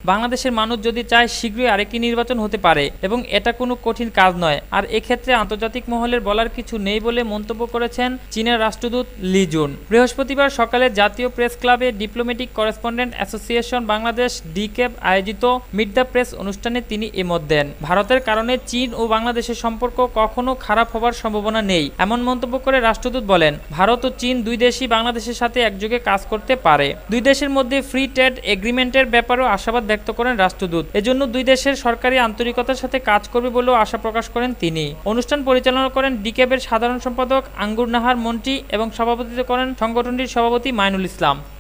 বাংলাদেশের মানুষ যদি চায় শীঘ্রই আরেকটি নির্বাচন হতে পারে এবং এটা কোনো কঠিন কাজ নয়। আর এক্ষেত্রে আন্তর্জাতিক মহলের বলার কিছু নেই বলে মন্তব্য করেছেন চীনের রাষ্ট্রদূত লি জুন। বৃহস্পতিবার সকালে জাতীয় প্রেস ক্লাবে diplomatic correspondent association Bangladesh DCAB আয়োজিত মিট দ্য প্রেস অনুষ্ঠানে তিনি এ মত দেন। ভারতের কারণে চীন ও বাংলাদেশের সম্পর্ক কখনো খারাপ হবার সম্ভাবনা নেই এমন মন্তব্য করে রাষ্ট্রদূত বলেন, ভারত ও চীন দুই দেশই বাংলাদেশের সাথে একযোগে কাজ করতে পারে। দুই দেশের মধ্যে ফ্রি ট্রেড এগ্রিমেন্টের ব্যাপারেও আশাবাদ ব্যক্ত করেন রাষ্ট্রদূত। এজন্য দুই দেশের সরকারি আন্তরিকতার সাথে কাজ করবে বলেও আশা প্রকাশ করেন তিনি। অনুষ্ঠান পরিচালনা করেন ডিক্যাবের সাধারণ সম্পাদক আঙ্গুর নাহার মন্টি এবং সভাপতিত্ব করেন সংগঠনটির সভাপতি মাইনুল ইসলাম।